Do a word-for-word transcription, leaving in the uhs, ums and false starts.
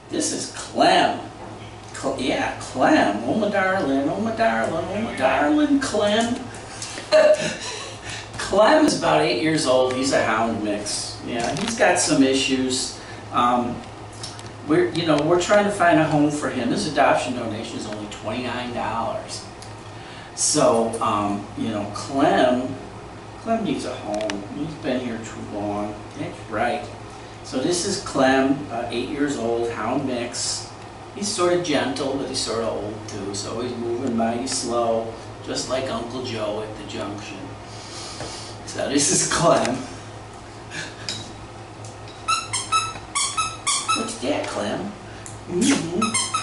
This is Clem. Cl yeah, Clem. Oh my darling, oh my darling, oh my darling, Clem. Clem is about eight years old. He's a hound mix. Yeah, he's got some issues. Um, we're, you know, we're trying to find a home for him. His adoption donation is only twenty-nine dollars. So, um, you know, Clem, Clem needs a home. He's been here too long. That's right. So this is Clem, about eight years old, hound mix. He's sort of gentle, but he's sort of old too, so he's moving mighty slow, just like Uncle Joe at the junction. So this is Clem. What's that, Clem? Mm-hmm.